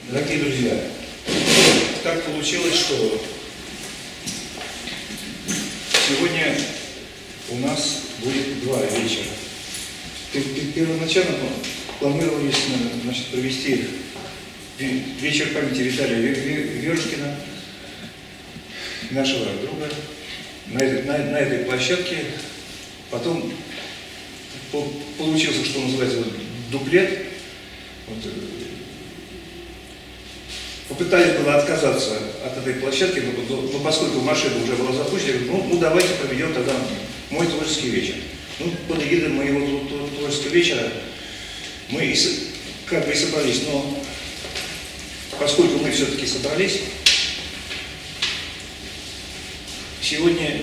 Дорогие друзья, так получилось, что сегодня у нас будет два вечера. Первоначально планировались, значит, провести вечер памяти Виталия Верушкина, нашего друга, на этой площадке. Потом получился, что называется, дуплет. Вот, попытались было отказаться от этой площадки, но поскольку машина уже была запущена, ну давайте проведем тогда мой творческий вечер. Ну, под эгидой моего творческого вечера мы как бы и собрались, но поскольку мы все-таки собрались, сегодня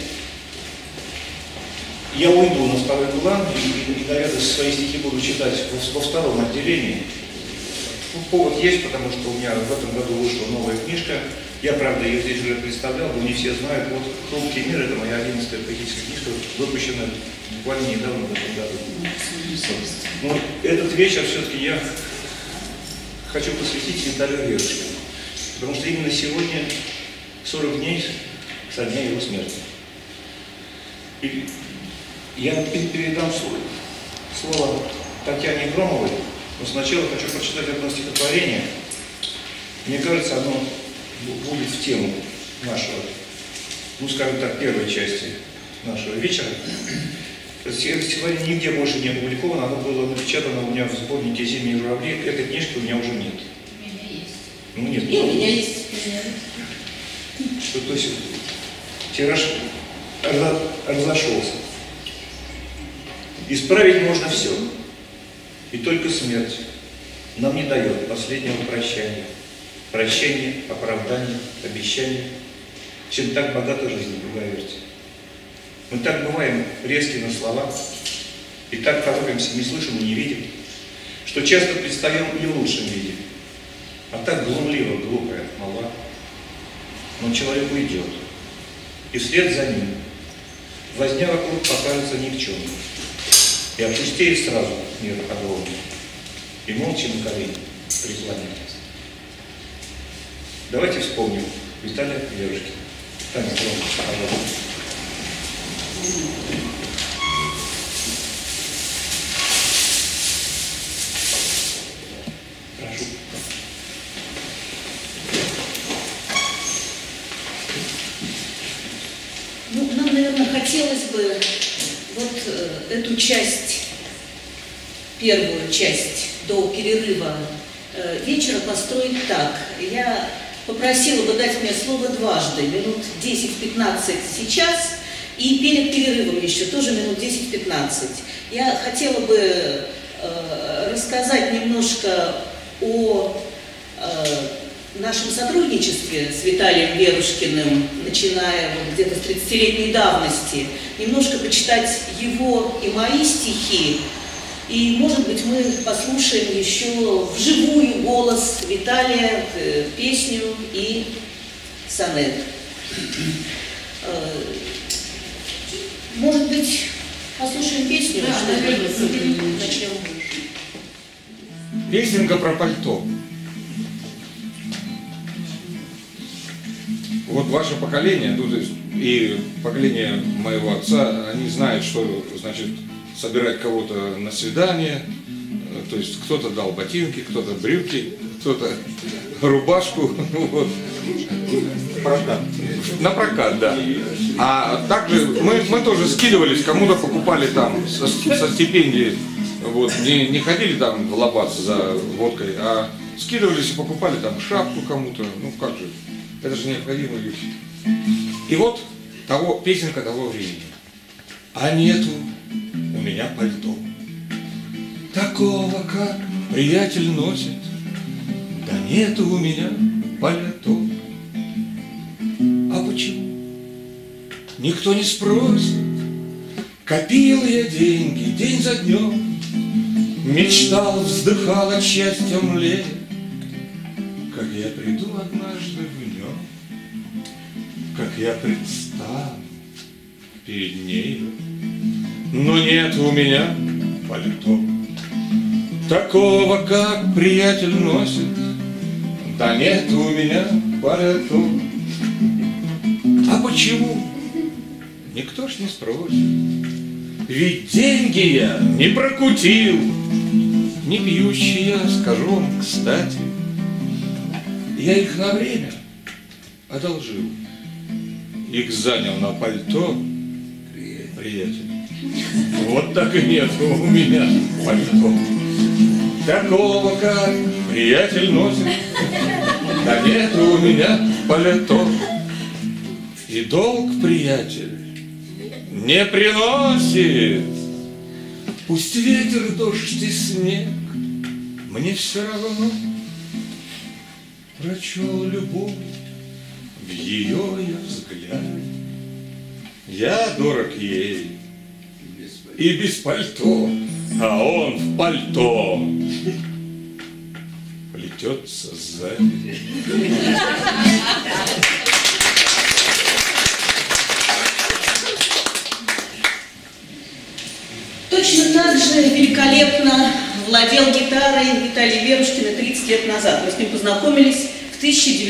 я уйду на второй план и, наверное, свои стихи буду читать во втором отделении. Повод есть, потому что у меня в этом году вышла новая книжка. Я, правда, ее здесь уже представлял, но не все знают. Вот «Хрупкий мир» — это моя 11-я поэтическая книжка, выпущенная буквально недавно в этом году. Но этот вечер все-таки я хочу посвятить Виталию Верушкину, потому что именно сегодня 40 дней со дня его смерти. И я передам слово Татьяне Громовой, но сначала хочу прочитать одно стихотворение. Мне кажется, оно будет в тему нашего, ну скажем так, первой части нашего вечера. Это стихотворение нигде больше не опубликовано, оно было напечатано у меня в сборнике «Зимние журавли». Этой книжки у меня уже нет. У меня есть. Ну нет. И у меня есть. То есть тираж разошелся. Исправить можно все. И только смерть нам не дает последнего прощания. Прощения, оправдания, обещания. Чем так богата жизнь, поверьте. Мы так бываем резки на слова, и так торопимся, не слышим и не видим, что часто предстаем не в лучшем виде, а так глумливо, глупая молва. Но человек уйдет, и вслед за ним возня вокруг покажется никчемной, и опустеет сразу мир огромный, и молча на колени преклоняется. Давайте вспомним Виталия Верушкина. Таня, пожалуйста. Прошу. Ну, нам, наверное, хотелось бы вот эту часть, первую часть до перерыва вечера построить так. Я попросила бы дать мне слово дважды, минут 10-15 сейчас, и перед перерывом еще тоже минут 10-15. Я хотела бы рассказать немножко о нашем сотрудничестве с Виталием Верушкиным, начиная вот где-то с 30-летней давности, немножко почитать его и мои стихи, и, может быть, мы послушаем еще вживую голос Виталия, песню и сонет. Может быть, послушаем песню? Да, наверное, начнем. Песенка про пальто. Вот ваше поколение, ну, то есть, и поколение моего отца, они знают, что значит собирать кого-то на свидание. То есть кто-то дал ботинки, кто-то брюки, кто-то рубашку. Вот. Прокат. На прокат, да. А также мы тоже скидывались, кому-то покупали там со стипендии. Вот, не ходили там лобаться за водкой, а скидывались и покупали там шапку кому-то. Ну как же, это же необходимая вещь. И вот песенка того времени. А нету у меня пальто такого, как приятель носит. Да нету у меня пальто. А почему? Никто не спросит. Копил я деньги день за днем, мечтал, вздыхал от счастья млея, как я приду однажды в нем, как я предстану перед нею. Но нет у меня пальто такого, как приятель носит. Да нет у меня пальто. А почему? Никто ж не спросит. Ведь деньги я не прокутил. Не пьющий я, скажу вам, кстати. Я их на время одолжил. Их занял на пальто приятель. Вот так и нет у меня пальто. Такого, как приятель носит. Да нет у меня пальто. И долг приятель не приносит. Пусть ветер, дождь и снег, мне все равно. Прочел любовь в ее я взгляд. Я дорог ей и без пальто, а он в пальто плетется сзади. Точно так же великолепно владел гитарой Виталий Верушкин 30 лет назад. Мы с ним познакомились в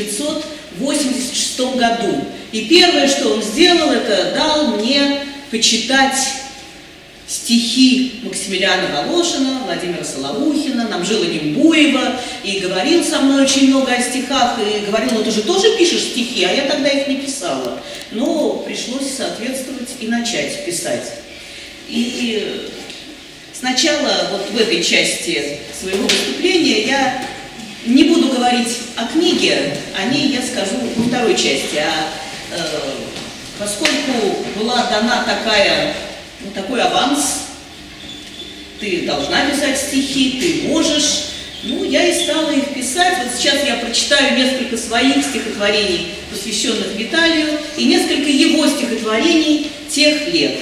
1986 году. И первое, что он сделал, это дал мне почитать стихи Максимилиана Волошина, Владимира Соловухина, Намжила Нембуева, и говорил со мной очень много о стихах, и говорил: ну ты же тоже пишешь стихи, а я тогда их не писала. Но пришлось соответствовать и начать писать. И сначала вот в этой части своего выступления я не буду говорить о книге, о ней я скажу во второй части. Поскольку была дана такой аванс, ты должна писать стихи, ты можешь, я и стала их писать. Вот сейчас я прочитаю несколько своих стихотворений, посвященных Виталию, и несколько его стихотворений тех лет.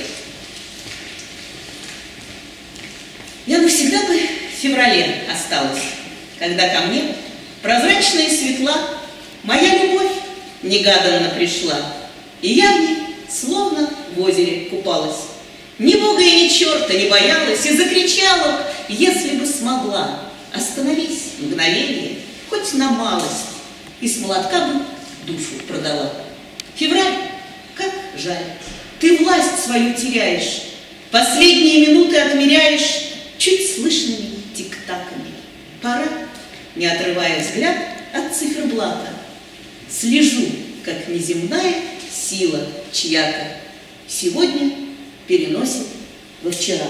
Я навсегда бы в феврале осталась, когда ко мне, прозрачная и светла, моя любовь негаданно пришла, и я в ней словно в озере купалась. Ни Бога и ни черта не боялась, и закричала, если бы смогла: остановись мгновение, хоть на малость, и с молотка бы душу продала. Февраль, как жаль, ты власть свою теряешь, последние минуты отмеряешь чуть слышными тик-таками. Пора, не отрывая взгляд от циферблата, слежу, как неземная сила чья-то сегодня переносит во вчера.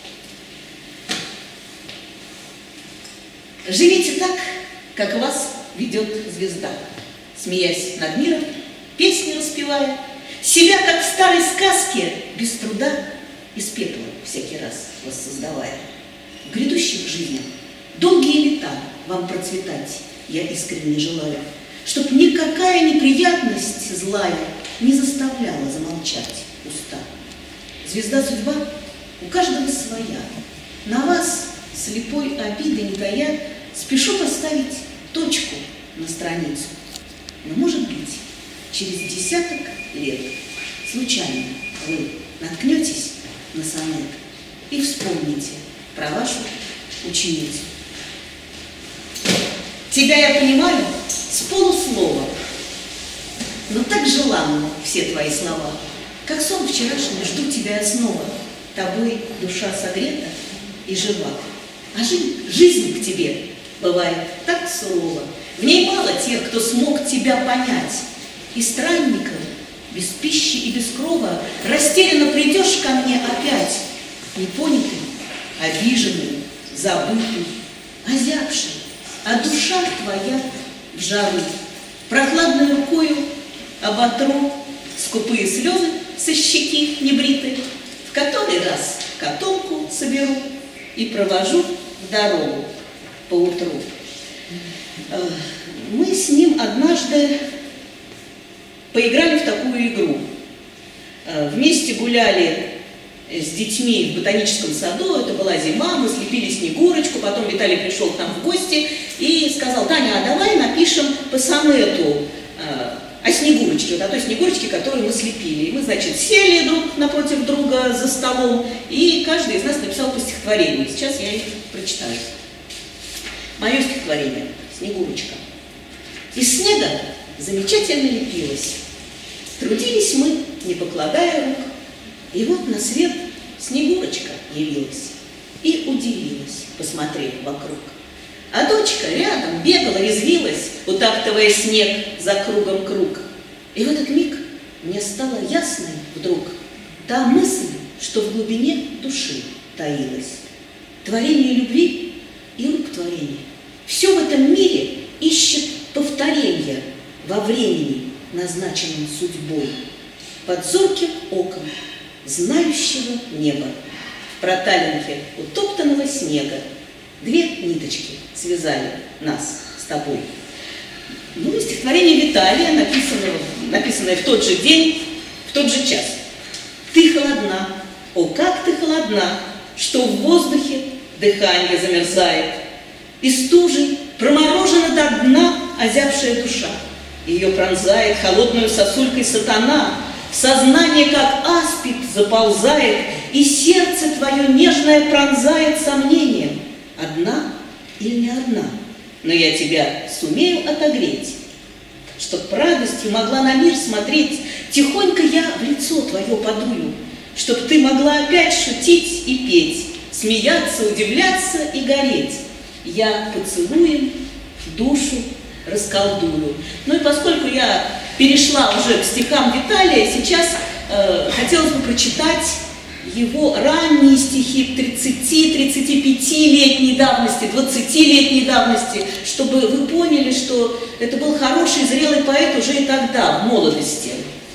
Живите так, как вас ведет звезда, смеясь над миром, песни распевая, себя, как в старой сказке, без труда из пепла всякий раз воссоздавая. В грядущих жизнях долгие лета вам процветать я искренне желаю, чтоб никакая неприятность злая не заставляла замолчать уста. Звезда судьба у каждого своя, на вас, слепой обиды не тая, спешу поставить точку на страницу. Но, может быть, через десяток лет случайно вы наткнетесь на сонет и вспомните про вашу ученицу. Тебя я понимаю с полуслова, но так желанно все твои слова, как сон вчерашний, жду тебя снова. Тобой душа согрета и жива, а жизнь к тебе бывает так сурова. В ней мало тех, кто смог тебя понять, и странником без пищи и без крова растерянно придешь ко мне опять, непонятый, обиженный, забытый, озябший, а душа твоя в жару. Прохладной рукою оботру скупые слезы со щеки небритой, в который раз котомку соберу и провожу в дорогу поутру. Мы с ним однажды поиграли в такую игру. Вместе гуляли с детьми в ботаническом саду, это была зима, мы слепили Снегурочку, потом Виталий пришел к нам в гости и сказал: Таня, а давай напишем по сонету о Снегурочке, вот о той Снегурочке, которую мы слепили. И мы, значит, сели друг напротив друга за столом, и каждый из нас написал по стихотворению. Сейчас я их прочитаю. Мое стихотворение «Снегурочка». Из снега замечательно лепилось. Трудились мы, не покладая рук. И вот на свет Снегурочка явилась и удивилась, посмотрев вокруг. А дочка рядом бегала, резвилась, утаптывая снег за кругом круг. И в этот миг мне стало ясной вдруг та мысль, что в глубине души таилась. Творение любви и рук творения. Все в этом мире ищет повторения во времени, назначенном судьбой, под зорким оком знающего неба, в проталинке утоптанного снега две ниточки связали нас с тобой. Ну, стихотворение Виталия, написанное в тот же день, в тот же час. Ты холодна, о, как ты холодна, что в воздухе дыхание замерзает, и стужей проморожена до дна озябшая душа. Ее пронзает холодную сосулькой сатана, в сознание, как аспид, заползает, и сердце твое нежное пронзает сомнением. Одна или не одна, но я тебя сумею отогреть, чтоб радостью могла на мир смотреть, тихонько я в лицо твое подую, чтоб ты могла опять шутить и петь, смеяться, удивляться и гореть. Я поцелуем душу расколдую. Ну и поскольку я перешла уже к стихам Виталия, сейчас хотелось бы прочитать его ранние стихи 30-35-летней давности, 20-летней давности, чтобы вы поняли, что это был хороший, зрелый поэт уже и тогда, в молодости.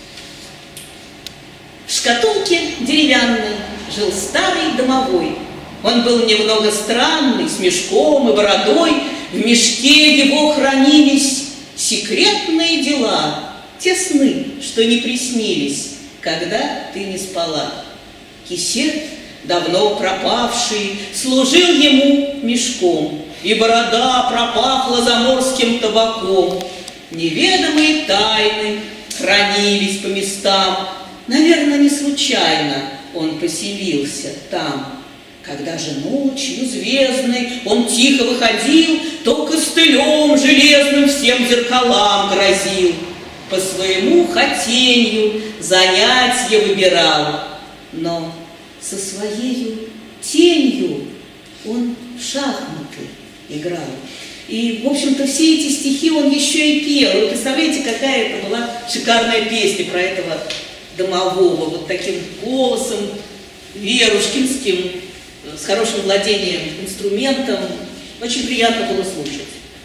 В шкатулке деревянной жил старый домовой. Он был немного странный, с мешком и бородой. В мешке его хранились секретные дела, те сны, что не приснились, когда ты не спала. Кисет, давно пропавший, служил ему мешком, и борода пропахла заморским табаком. Неведомые тайны хранились по местам. Наверное, не случайно он поселился там. Когда же ночью звездной он тихо выходил, то костылем железным всем зеркалам грозил. По своему хотенью занятье выбирал, но со своею тенью он в шахматы играл. И, в общем-то, все эти стихи он еще и пел. Вы представляете, какая это была шикарная песня про этого домового, вот таким голосом верушкинским, с хорошим владением инструментом. Очень приятно было слушать.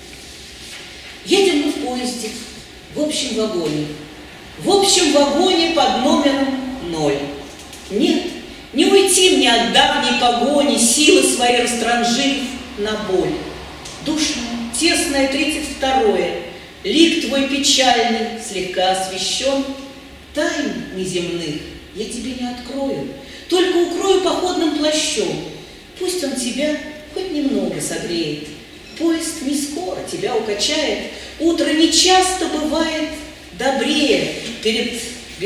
Едем мы в поезде, в общем вагоне. В общем вагоне под номером 0. Нет, не уйти мне от давней погони, силы свои растранжив на боль. Душное, тесное 32-е, лик твой печальный, слегка освещен. Тайн неземных я тебе не открою, только укрою походным плащом. Пусть он тебя хоть немного согреет. Поезд не скоро тебя укачает. Утро нечасто бывает добрее перед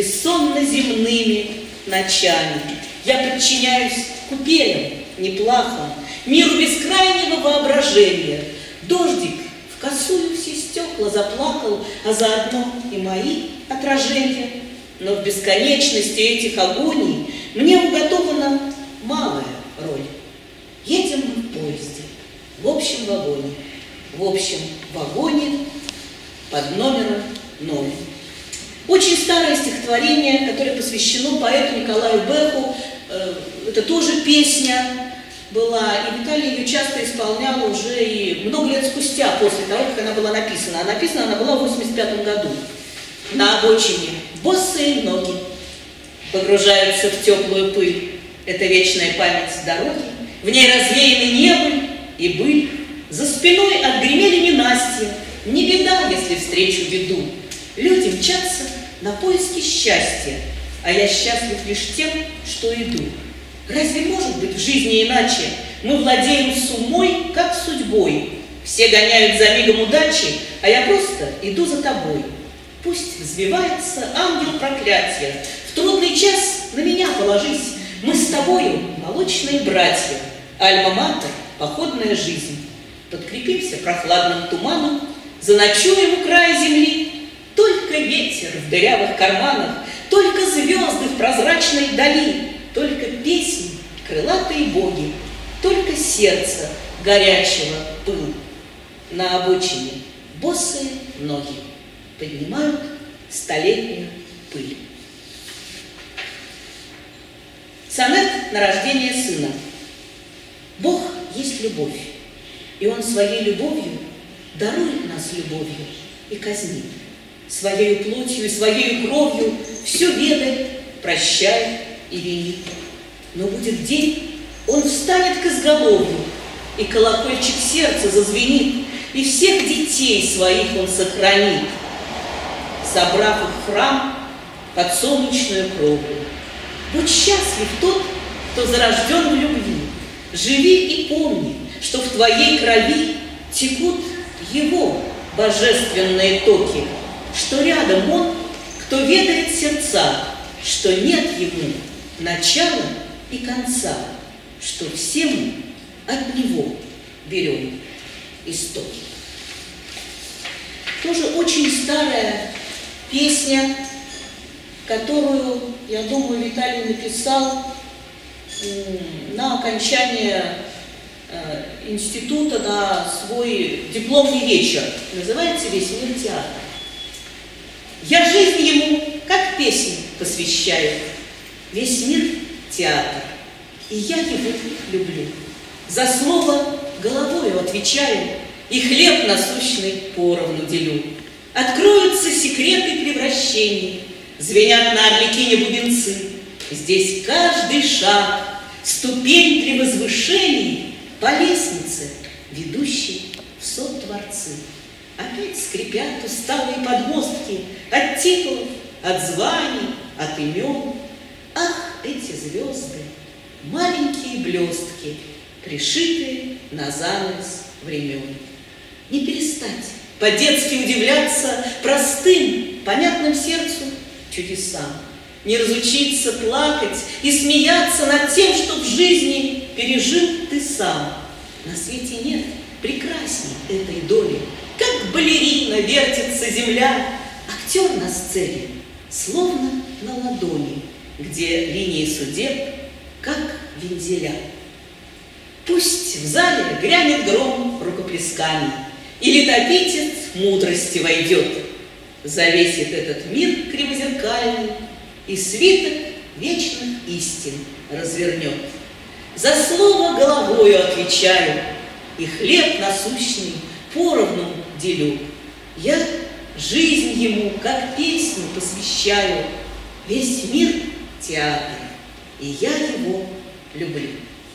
бессонно-земными ночами. Я подчиняюсь купелям неплахам, миру бескрайнего воображения. Дождик в косую все стекла заплакал, а заодно и мои отражения. Но в бесконечности этих агоний мне уготована малая роль. Едем мы в поезде, в общем вагоне, в общем вагоне под номером 0. Очень старое стихотворение, которое посвящено поэту Николаю Бэху. Это тоже песня была, и Виталий ее часто исполнял уже и много лет спустя, после того, как она была написана. А написана она была в 1985 году. На обочине босые ноги погружаются в теплую пыль. Это вечная память дороги. В ней развеяны небыль и быль. За спиной отгремели ненастья. Не беда, если встречу беду. Люди мчатся на поиски счастья, а я счастлив лишь тем, что иду. Разве может быть в жизни иначе? Мы владеем с умой, как судьбой. Все гоняют за мигом удачи, а я просто иду за тобой. Пусть взвивается ангел проклятия. В трудный час на меня положись. Мы с тобою молочные братья. Альма-матер, походная жизнь. Подкрепимся прохладным туманом, Заночуем у края земли, только ветер в дырявых карманах, только звезды в прозрачной дали, только песни, крылатые боги, только сердце горячего пыл. На обочине босые ноги поднимают столетнюю пыль. Сонет на рождение сына. Бог есть любовь, и Он своей любовью дарует нас любовью и казнит. Своею плотью и своею кровью все ведает, прощает и винит. Но будет день, Он встанет к изголовью, и колокольчик сердца зазвенит, и всех детей своих Он сохранит, собрав их в храм под солнечную кровлю. Будь счастлив тот, кто зарожден в любви. Живи и помни, что в твоей крови текут Его божественные токи, что рядом Он, кто ведает сердца, что нет Ему начала и конца, что все мы от Него берем истоки. Тоже очень старая песня, которую, я думаю, Виталий написал на окончание института, на свой дипломный вечер. Называется «Весь мир театр». Я жизнь ему, как песню, посвящаю. Весь мир театр, и я его люблю. За слово головою отвечаю, и хлеб насущный поровну делю. Откроются секреты превращений, звенят на Арлекине бубенцы. Здесь каждый шаг — ступень при возвышении по лестнице, ведущей в сотворцы. Опять скрипят усталые подмостки от титулов, от званий, от имен. Ах, эти звезды, маленькие блестки, пришитые на занавес времен. Не перестать по-детски удивляться простым, понятным сердцу чудесам. Не разучиться плакать и смеяться над тем, что в жизни пережил ты сам. На свете нет прекрасней этой доли. Как балерина вертится земля, актер на сцене, словно на ладони, где линии судеб, как вензеля. Пусть в зале грянет гром рукоплесканий, и летописец мудрости войдет, завесит этот мир кривозеркальный, и свиток вечных истин развернет. За слово головою отвечаю, и хлеб насущный поровну делю. Я жизнь ему, как песню, посвящаю. Весь мир театр, и я его люблю.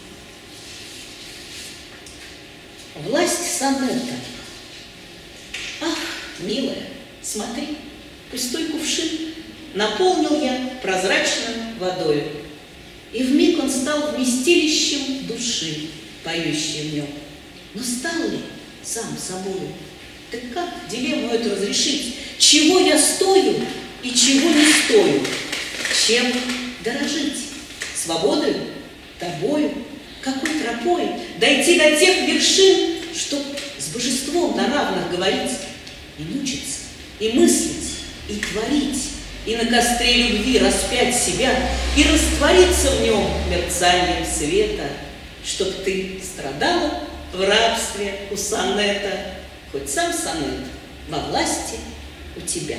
Власть сонета. Ах, милая, смотри, пустой кувшин наполнил я прозрачной водою, и вмиг он стал вместилищем души, поющей в нем. Но стал ли сам собою? Так как дилемму эту разрешить? Чего я стою и чего не стою? Чем дорожить? Свободою? Тобою? Какой тропой дойти до тех вершин, чтоб с божеством на равных говорить, и мучиться, и мыслить, и творить, и на костре любви распять себя, и раствориться в нем мерцанием света, чтоб ты страдала в рабстве у сонета, хоть сам сонет во власти у тебя.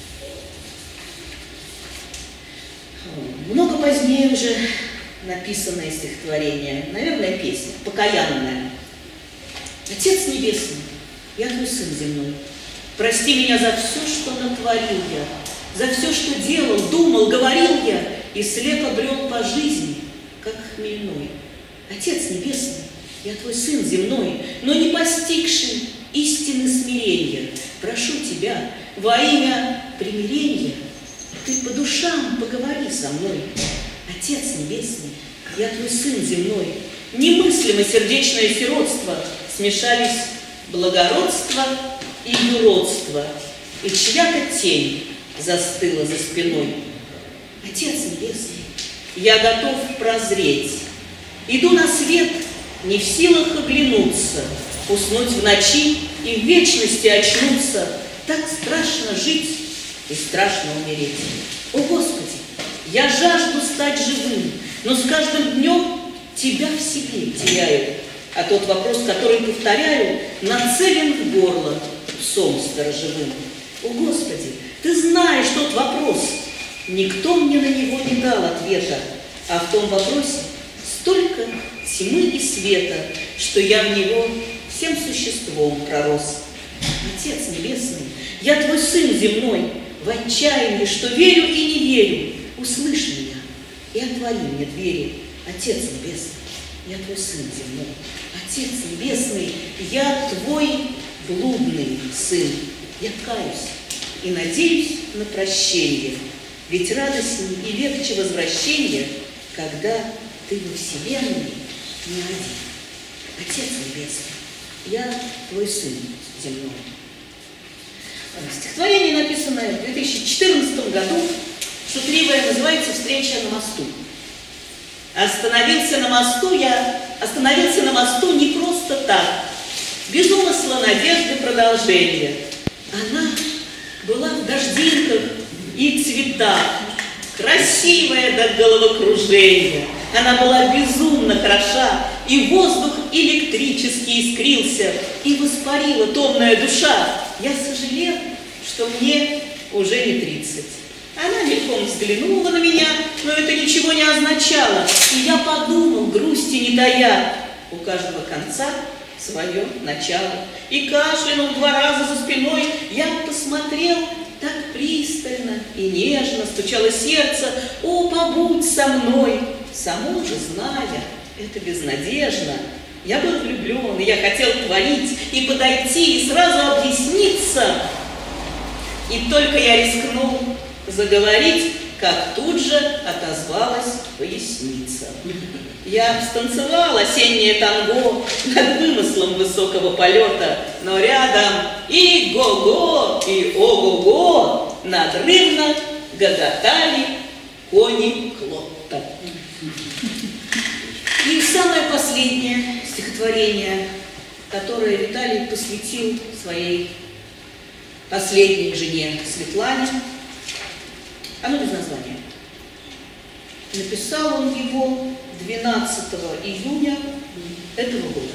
Много позднее уже написанное стихотворение, наверное, песня, покаянная. Отец Небесный, я твой сын земной, прости меня за все, что натворил я, за все, что делал, думал, говорил я, и слепо брел по жизни, как хмельной. Отец Небесный, я твой сын земной, но не постигший истины смирения. Прошу тебя во имя примирения, ты по душам поговори со мной. Отец Небесный, я твой сын земной, немыслимо сердечное сиротство, смешались благородство и юродство, и чья-то тень застыла за спиной. Отец Небесный, я готов прозреть, иду на свет, не в силах оглянуться, уснуть в ночи, и в вечности очнуться. Так страшно жить и страшно умереть. О, Господи, я жажду стать живым, но с каждым днем Тебя в себе теряю. А тот вопрос, который повторяю, нацелен в горло псом сторожевым. О, Господи, Ты знаешь тот вопрос. Никто мне на него не дал ответа, а в том вопросе столько тьмы и света, что я в него всем существом пророс. Отец Небесный, я Твой Сын земной, в отчаянии, что верю и не верю. Услышь меня и отвори мне двери. Отец Небесный, я Твой Сын земной. Отец Небесный, я Твой блудный Сын. Я каюсь и надеюсь на прощение, ведь радостней и легче возвращение, когда Ты во Вселенной не один. Отец Небесный, я Твой Сын земной. Стихотворение, написанное в 2014 году, шутливое, называется «Встреча на мосту». Остановился на мосту не просто так, без умысла, надежды, продолжения. Она была в дождинках и цветах, красивая до головокружения. Она была безумно хороша, и воздух электрически искрился, и воспарила томная душа. Я сожалел, что мне уже не 30. Она мельком взглянула на меня, но это ничего не означало. И я подумал, грусти не тая, у каждого конца свое начало. И кашлянул 2 раза за спиной, я посмотрел так пристально и нежно, стучало сердце. О, побудь со мной! Само же зная, это безнадежно. Я был влюблен, и я хотел творить, и подойти, и сразу объясниться. И только я рискнул заговорить, как тут же отозвалась поясница. Я станцевал осеннее танго над вымыслом высокого полета, но рядом и го-го, и ого-го надрывно гоготали кони Клотта. И самое последнее стихотворение, которое Виталий посвятил своей последней жене Светлане, оно без названия. Написал он его 12 июня этого года.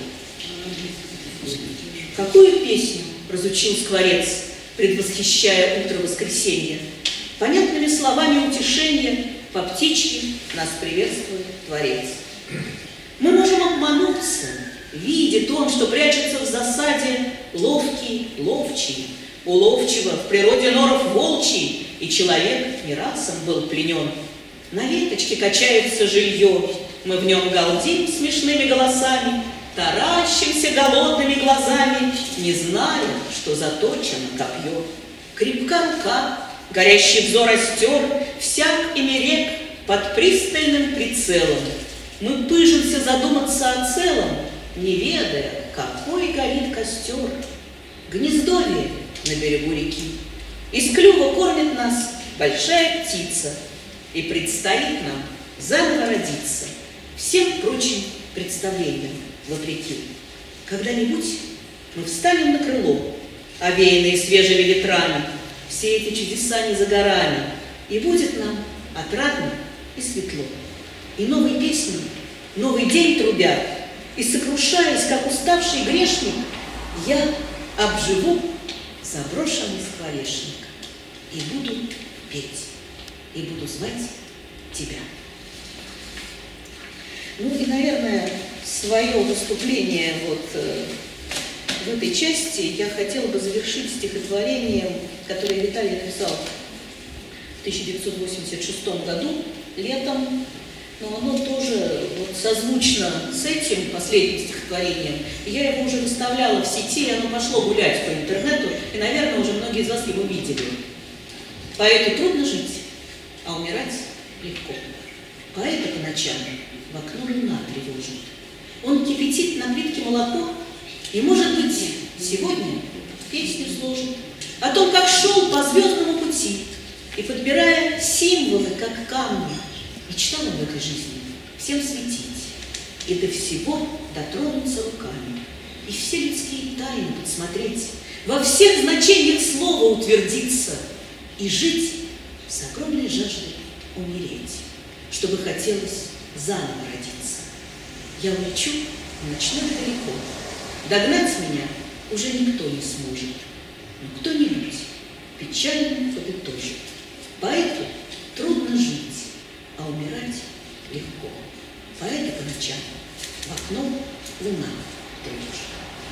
Какую песню разучил скворец, предвосхищая утро воскресенья? Понятными словами утешения по птичьи нас приветствует Творец. Мы можем обмануться, видит он, что прячется в засаде ловкий ловчий. У ловчего в природе норов волчий, и человек не раз им был пленен. На веточке качается жилье, мы в нем галдим смешными голосами, таращимся голодными глазами, не зная, что заточено копье. Крепка рука, горящий взор остер, всяк и мерек под пристальным прицелом. Мы пыжимся задуматься о целом, не ведая, какой горит костер. Гнездовье на берегу реки, из клюва кормит нас большая птица, и предстоит нам заново родиться, всем прочим представлениям вопреки. Когда-нибудь мы встанем на крыло, овеянные свежими ветрами, все эти чудеса не за горами, и будет нам отрадно и светло. И новой песней новый день трубя, и, сокрушаясь, как уставший грешник, я обживу заброшенный скворечник и буду петь, и буду звать тебя. Ну и, наверное, свое выступление вот в этой части я хотела бы завершить стихотворением, которое Виталий написал в 1986 году, летом, но оно тоже вот созвучно с этим последним стихотворением. И я его уже выставляла в сети, и оно пошло гулять по интернету, и, наверное, уже многие из вас его видели. Поэту трудно жить, а умирать легко. Поэта по ночам в окно луна тревожит. Он кипятит на плитке молоко, и, может быть, сегодня песню сложит о том, как шел по звездному пути, и, подбирая символы, как камни, мечтал он в этой жизни всем светить и до всего дотронуться руками. и все людские тайны подсмотреть, во всех значениях слова утвердиться и жить с огромной жаждой умереть, чтобы хотелось заново родиться. Я улечу в ночное далеко, догнать меня уже никто не сможет, но кто-нибудь печально подытожит. Поэту трудно жить, а умирать легко. Поэта по ночам в окно луна тревожит.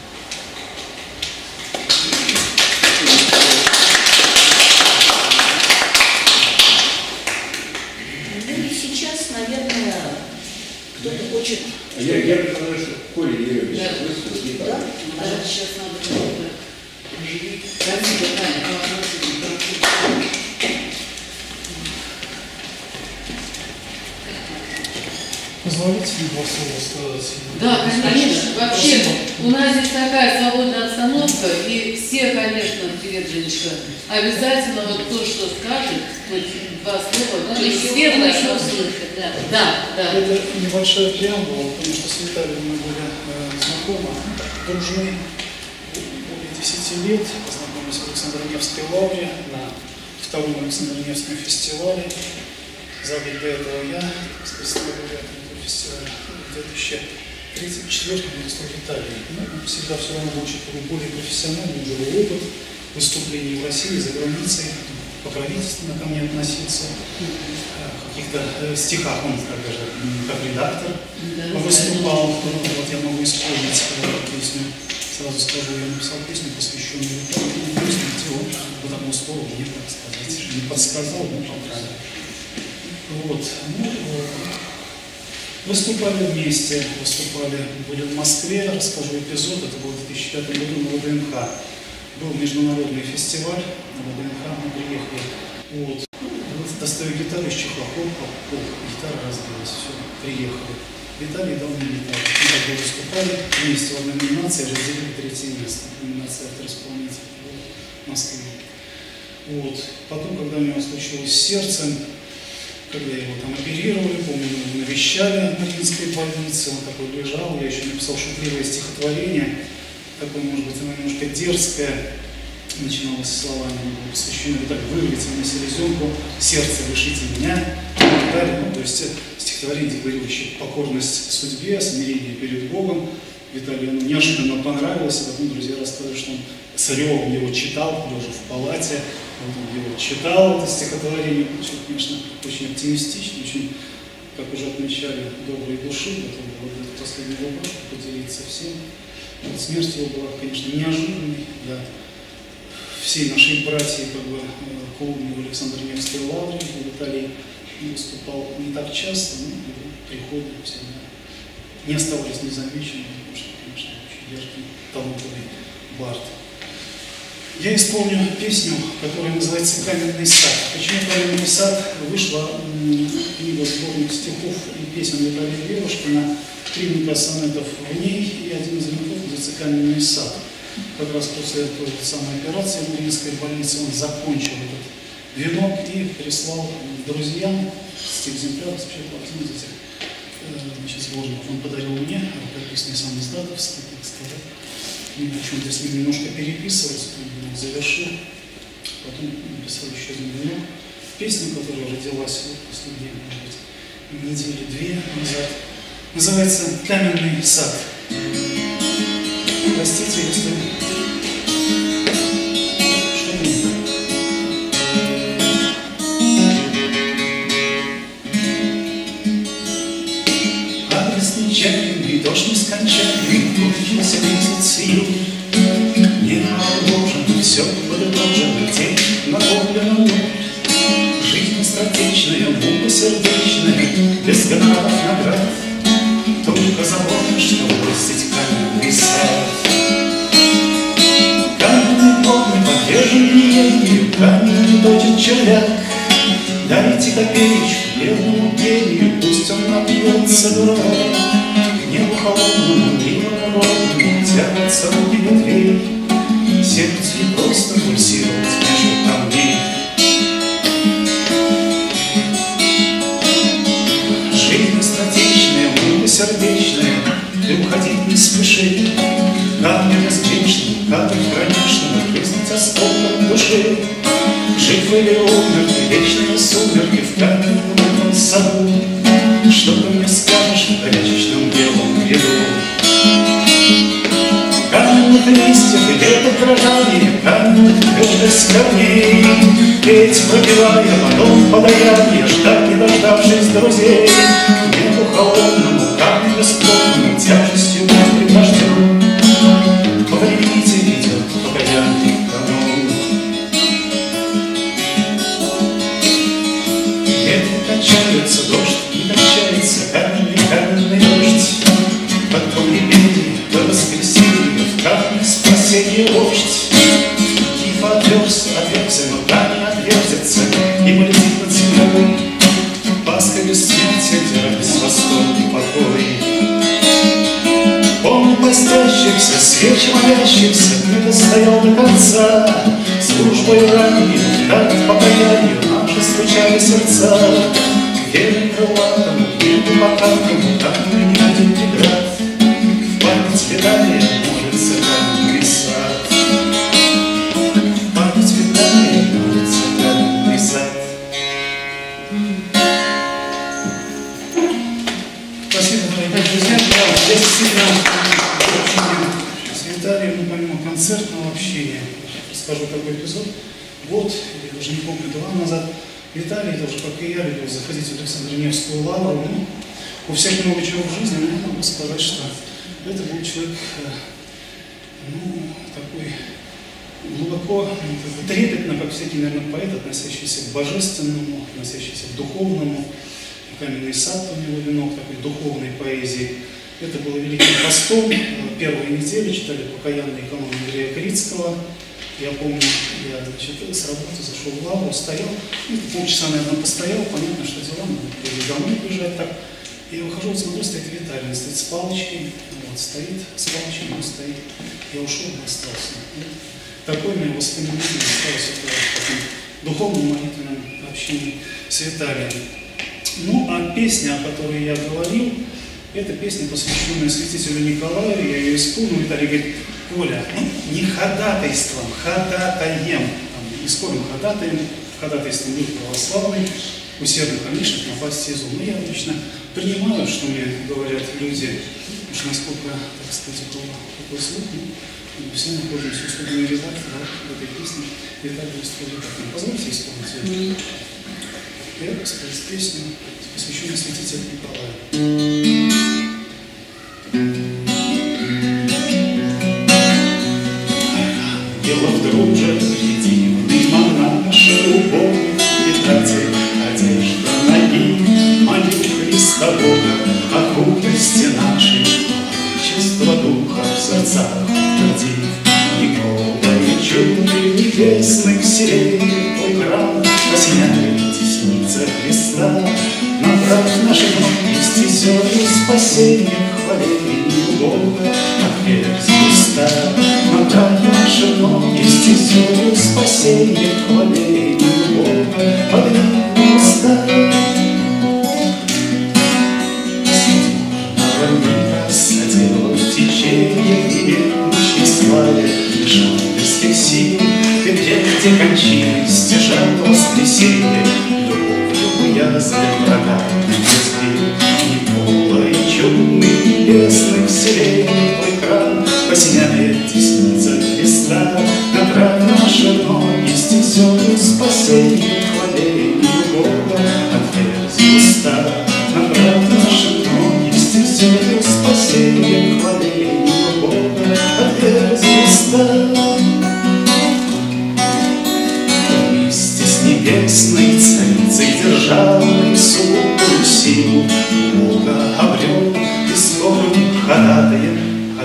Ну и сейчас, наверное, кто-то хочет... Я предполагаю, что Коля Еремович выступит. Да? Сейчас надо было оживить. Спасибо, Таня. Позволите мне два слова сказать? Да, конечно. Вообще, у нас здесь такая свободная обстановка, и все, конечно, привет, Женечка, обязательно вот то, что скажет, вот два слова, ну, еще светлое, еще но- услышать, да. Да. Это небольшая преамбула, потому что с Виталием мы были знакомы, дружны более 10 лет. Познакомились в Александро-Невской лавре на втором Александро-Невском фестивале. За год до этого я представлял этого фестиваля. В 2003-2004 году стал Виталий. Он всегда все равно был чуть более профессиональный, уже был опыт выступлений в России, за границей, покровительственно ко мне относиться. В каких-то стихах он как редактор выступал. Вот я могу исполнить песню. Сразу скажу, я написал песню, посвященную Виталию. Где он по такому слову мне, так сказать, не подсказал, но поправил. Вот. Ну, выступали вместе, были в Москве, расскажу эпизод, это был в 2005 году на ВДНХ. Был международный фестиваль на ВДНХ, мы приехали. Вот. Достаю гитару из чехла, гитара разбилась, все, приехали. Виталий дал мне гитару. Мы тогда выступали вместе в одной номинации, разделили 3-е место. Номинация автор-исполнитель в Москве. Вот. Потом, когда у него случилось с сердцем, когда его там оперировали, помню, мы навещали в Мариинской больнице, он такой лежал, я еще написал шутливое стихотворение, такое, может быть, оно немножко дерзкое, начиналось словами, посвящено так: вырвите мне селезенку, сердце лишите меня, и так далее. Ну, то есть стихотворение, декларирующее покорность судьбе, смирение перед Богом. Виталию оно неожиданно понравилось, а потом друзья рассказывали, что он с ревом его читал, лежа в палате. Вот он его читал, это стихотворение, конечно, очень оптимистично, очень, как уже отмечали, доброй души, который был в последний рубашку, поделиться всем. Вот смерть его была, конечно, неожиданной для всей нашей братьи, как бы, клубной в Александро-Невской лавре. Виталий выступал не так часто, но его приходы всегда не оставались незамеченными, потому что, конечно, очень яркий, талантливый бард. Я исполню песню, которая называется «Каменный сад». Почему «Каменный сад»? Вышла книга сборных стихов и песен Виталия Верушкина, 3 сонетов в ней, и один из них называется «Каменный сад». Как раз после той самой операции в Мариинской больнице он закончил этот венок и прислал друзьям с экземпляров, один из этих сборников он подарил мне, рукописный сам издатовский, так сказать. И почему-то с ним немножко переписывался, завершил, потом написал еще один венок. Песня, которая родилась последние, может быть, 2 недели назад, называется «Каменный сад». Простите, если что-нибудь. Адрес нечаянный, дождь нескончаемый, кончился месяц июль. Не положено, все подытожено, день накоплено ноль. Жизнь стратечная, мука сердечная, без гонораров наград. Только забавно, что бросить каменный сад. Каменный плод не подвержен гниению, камень не точит червяк. Дайте копеечку бедному гению, пусть он напьется дурак. К небу холодному, милому родному тянутся руки ветвей. Сердце не просто пульсирует между камней. Жизнь статичная, мука сердечная, ты уходить не спеши. душой. Жив или умер, вечные сумерки в каменном саду. Что ты мне скажешь в горячечном белом ряду? Каменных листьев и веток дрожание, каменных твердость корней. Петь пропевая, потом подаяние, ждать не дождавшись друзей. К небу холодному, камню бесплотному, тяжестью мокрым дождем. Погодите, идет покаянный канон. Ветви качаются, дождь не кончается, каменный дождь. Потом репетия до воскресенья, в камне спасение вождь. Тихо отвергся, но да не отвертится, и полетит над землей. Пасха бессмертия, где радость, восторг и покой. Помни постящихся, свечи молящихся, не достоял до конца. Службой ранее, так покаянию наши стучали сердца. К вере крылатому, к небу покатому, так мы не будем преград. В память Виталия молится каменный сад. В память Виталия молится каменный сад. Спасибо, дорогие друзья. Здесь действительно с Виталием, ну, помимо концертного общения, расскажу такой эпизод. Год, я даже не помню, 2 назад, Виталий, тоже как и я, любил заходить в Александро-Невскую лавру. Ну, у всех много чего в жизни, но я могу сказать, что это был человек, ну, такой глубоко, трепетно, как всякий, наверное, поэт, относящийся к божественному, относящийся к духовному. Каменный сад у него венок такой духовной поэзии. Это было Великим постом. Первые недели читали покаянный канон Андрея Крицкого. Я помню, я, значит, с работы зашел в лавру, стоял, полчаса, наверное, постоял, понятно, что дела, надо домой бежать так. И я выхожу, вот смотрю, стоит Виталий, стоит с палочкой, вот, стоит с палочкой, он стоит. Я ушел, он остался. Вот. Такое у меня воспоминание осталось в таком духовном молитвенном общении с Виталием. Ну, а песня, о которой я говорил, это песня, посвященная святителю Николаю. Я ее исполнил. Виталий говорит: Коля, не ходатайством, ходатаем, исконным ходатайством был православный, усердных амишек напасть злу. Но я обычно принимаю, что мне говорят люди, уж насколько, так сказать, какой слух, мы все находимся в условной редакции, в этой песне Виталий исполнил так. Позвольте исполнить ее. Я спою песню, посвященную святителю Николаю. Дело в друже единый монаш, любовь и трате одежда ноги, молю Христа Бога о крутости нашей, чувство духа в сердцах утверди. Николай, чудный небесных сирен, твой храм осеняет десница Христа. Направь наши ноги стезёю спасения, хвалению Бога, отверзи уста. Направь наши ноги стезёю спасения, хвалению Бога, отверзи уста. Садила в течение гибнущей славе шахтерских сил, ты где кончились стяжат воскресенье, любовью язвы врага не сбил. Николай, чудный небесных селений, твой храм посияет десница Христа. Направь наши ноги стезёю спасения, хвалению Бога, отверзи уста. Направь наши ноги стезёю спасения, хвалению Бога, отверзи уста. Вместе с небесной царицей державной сухую силу Бога обрел и скорым ходатаем.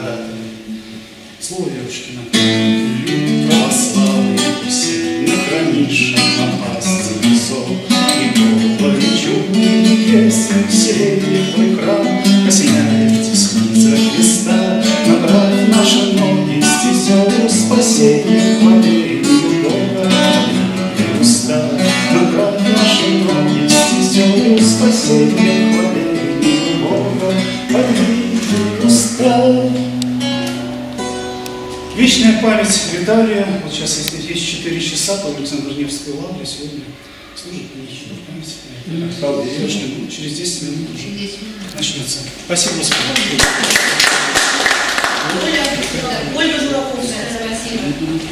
Слово Верушкина. Православный усердно хранишь напасти весов, Николай, чудный небесных селений, твой храм осеняет десница Христа. Направь наши ноги стезёю спасения, хвалению Бога, отверзи уста. Направь наши ноги стезёю спасения, хвалению Бога, отверзи уста. Вечная память Виталия. Вот сейчас, если есть 4 часа, то Александр Невской лавре сегодня служит память. Стал директором. Точно, через 10 минут уже начнется. Спасибо, Господи. Ольга Жураковская. Спасибо.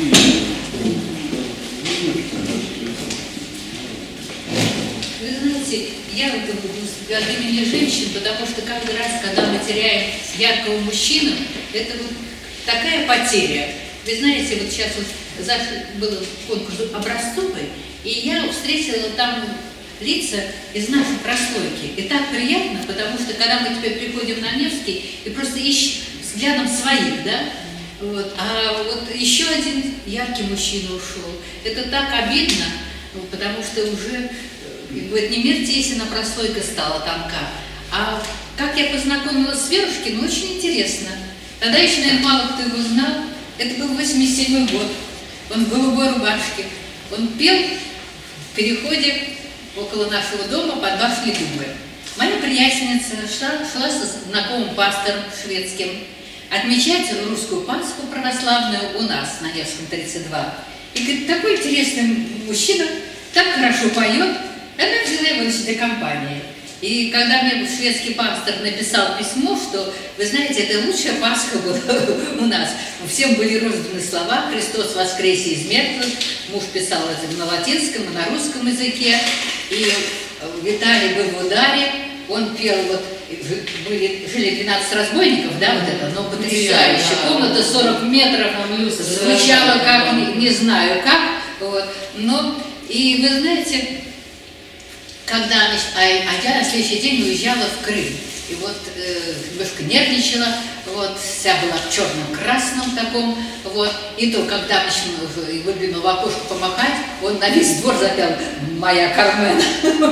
Вы знаете, я вот от имени женщин, потому что каждый раз, когда мы теряем яркого мужчину, это вот такая потеря. Вы знаете, вот сейчас вот был конкурс образцовый, и я встретила там лица из нашей прослойки. И так приятно, потому что когда мы теперь приходим на Невский и просто ищем взглядом своих, да, вот, а вот еще один яркий мужчина ушел. Это так обидно, потому что уже говорит, не мерьте, если на прослойка стала тонка. А как я познакомилась с Верушкиным, очень интересно. Тогда еще, наверное, мало кто его знал. Это был 87-й год. Он в голубой рубашке. Он пел в переходе около нашего дома под башней Думы. Моя приятельница шла со знакомым пастором шведским отмечать русскую Пасху православную у нас на Невском 32. И говорит, такой интересный мужчина, так хорошо поет. Она взяла его на себе компании. И когда мне шведский пастор написал письмо, что, вы знаете, это лучшая Пасха была у нас. Всем были розданы слова «Христос воскресе из мертвых». Муж писал это на латинском и на русском языке. И Виталий был в ударе. Он пел, вот, жили 12 разбойников, да, вот это, но потрясающе. Комната 40 метров, звучала как, не знаю как, вот. Но, и вы знаете, когда, я на следующий день уезжала в Крым, и вот немножко нервничала, вот, вся была в черном-красном таком, вот, и то, когда выглянул в окошко помахать, он на весь двор запел «Моя Кармен»,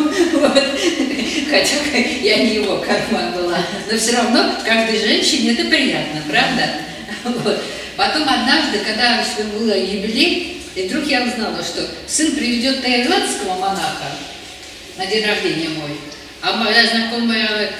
хотя я не его Кармен была, но все равно каждой женщине это приятно, правда? Вот. Потом однажды, когда было юбилей, и вдруг я узнала, что сын приведет таиландского монаха на день рождения мой, а моя знакомая,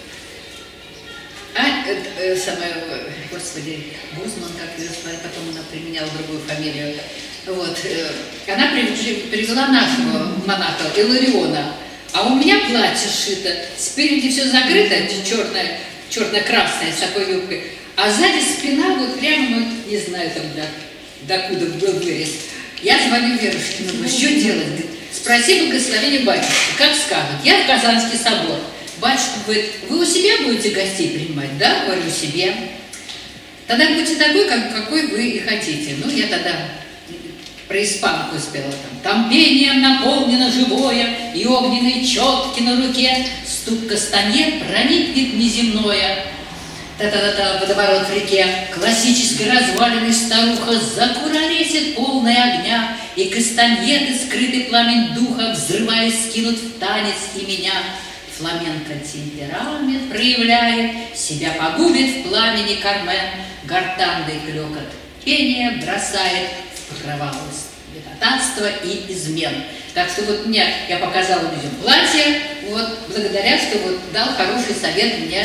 господи, Гузман, как ее звали, потом она применяла другую фамилию, вот, она привела нашего монаха, Илариона, а у меня платье сшито, спереди все закрыто, черно-красное, с такой юбкой, а сзади спина вот прямо, вот, не знаю, там, докуда был вырез. Я звоню Верушкину, говорю, что делать? Спроси благословение батюшки, как скажут. Я в Казанский собор. Батюшка говорит, вы у себя будете гостей принимать? Да, говорю, у себя. Тогда будьте такой, какой вы и хотите. Ну, я тогда про испанку спела там. Пением наполнено живое, и огненные четки на руке, стук кастанет проникнет неземное. Та-та-та-та, водоворот в реке, классической развалиной старуха закуролесит полная огня, и кастаньеты, скрытый пламень духа, взрываясь, скинут в танец и меня. Фламенко темперамент проявляет, себя погубит в пламени Кармен, гортанный клёкот пение бросает в кровавость, бедотатство и измен. Так что вот я показала людям платье, вот, благодаря, что вот дал хороший совет мне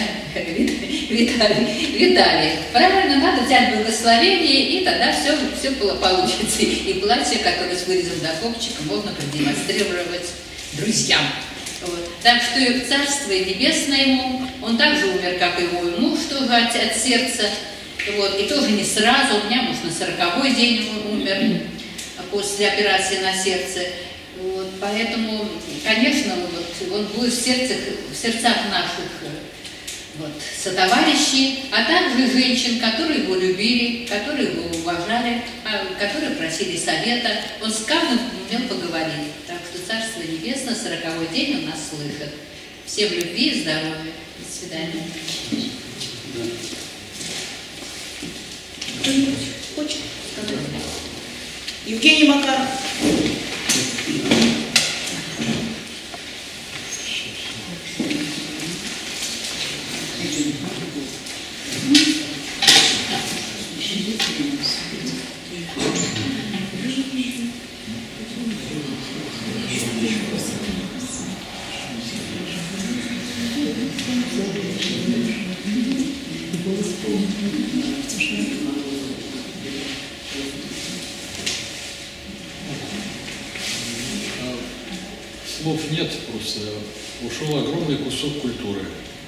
Виталий. Правильно, надо взять благословение, и тогда все получится. И платье, которое с вырезом до копчика, можно продемонстрировать друзьям. Вот. Так что и Царство Небесное ему, он также умер, как и мой муж, тоже от сердца. Вот. И тоже не сразу, у меня муж на 40-й день умер после операции на сердце. Вот, поэтому, конечно, вот, он будет в сердцах наших вот, сотоварищей, а также женщин, которые его любили, которые его уважали, которые просили совета. Он с каждым умел поговорить. Так что Царство Небесное, 40-й день он нас слышит. Всем любви и здоровья. До свидания. Кто-нибудь хочет сказать? Евгений Макаров. слов нет, просто ушел огромный кусок культуры.